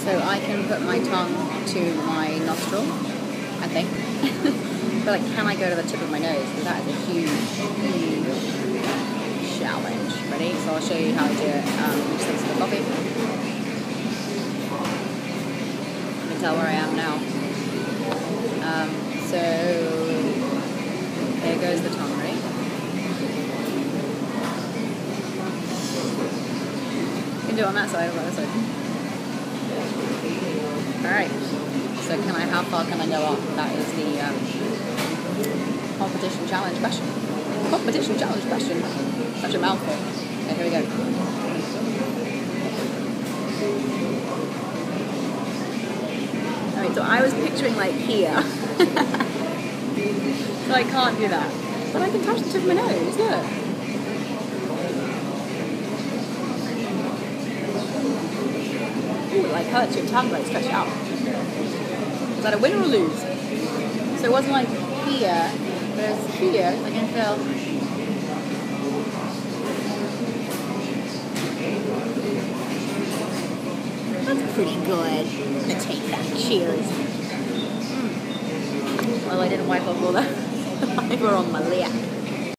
So I can put my tongue to my nostril, I think. But like, can I go to the tip of my nose? Because that is a huge challenge. Ready? So I'll show you how to do it. Just thanks for the coffee. You can tell where I am now. So there goes the tongue. Ready? You can do it on that side or that side. Alright, so how far can I go up? That is the competition challenge question. Competition challenge question. Such a mouthful. Okay, here we go. Alright, so I was picturing like here. So I can't do that. But I can touch the tip of my nose, look. Ooh, it like hurts your tongue, like stretch out. Is that a win or a lose? So it wasn't like here, but it was here. I can feel. That's pretty good. I'm gonna take that. Cheers. Well, I didn't wipe off all the fiber on my lip.